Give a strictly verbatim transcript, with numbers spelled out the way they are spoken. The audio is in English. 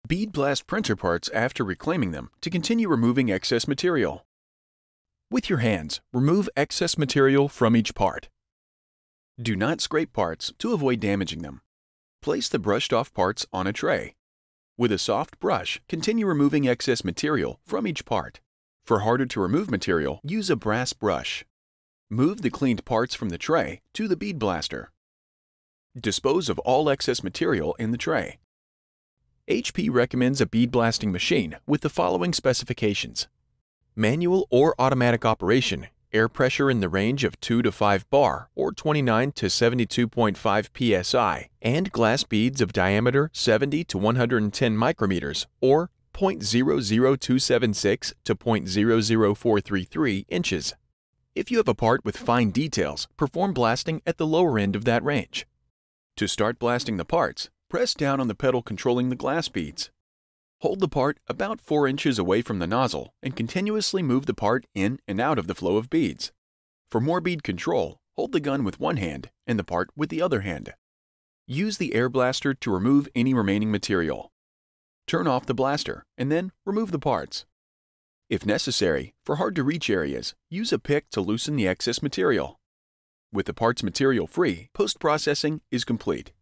Bead-blast printer parts after reclaiming them to continue removing excess material. With your hands, remove excess material from each part. Do not scrape parts to avoid damaging them. Place the brushed off parts on a tray. With a soft brush, continue removing excess material from each part. For harder to remove material, use a brass brush. Move the cleaned parts from the tray to the bead blaster. Dispose of all excess material in the tray. H P recommends a bead blasting machine with the following specifications: manual or automatic operation, air pressure in the range of two to five bar or twenty-nine to seventy-two point five P S I, and glass beads of diameter seventy to one hundred ten micrometers or zero point zero zero two seven six to zero point zero zero four three three inches. If you have a part with fine details, perform blasting at the lower end of that range. To start blasting the parts, press down on the pedal controlling the glass beads. Hold the part about four inches away from the nozzle and continuously move the part in and out of the flow of beads. For more bead control, hold the gun with one hand and the part with the other hand. Use the air blaster to remove any remaining material. Turn off the blaster and then remove the parts. If necessary, for hard-to-reach areas, use a pick to loosen the excess material. With the parts material free, post-processing is complete.